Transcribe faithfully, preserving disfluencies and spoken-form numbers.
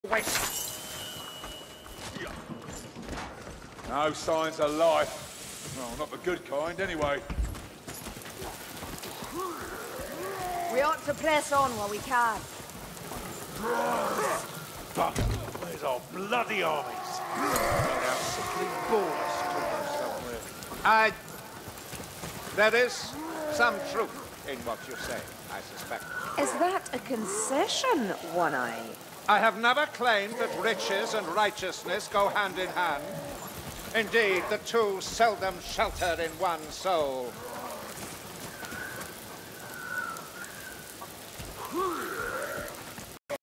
Waste. No signs of life. Well, not the good kind, anyway. We ought to press on while we can. Bugger, where's our bloody armies? Got our sickly ballers somewhere. I... There is some truth in what you say, I suspect. Is that a concession, One-Eye? I have never claimed that riches and righteousness go hand in hand. Indeed, the two seldom shelter in one soul.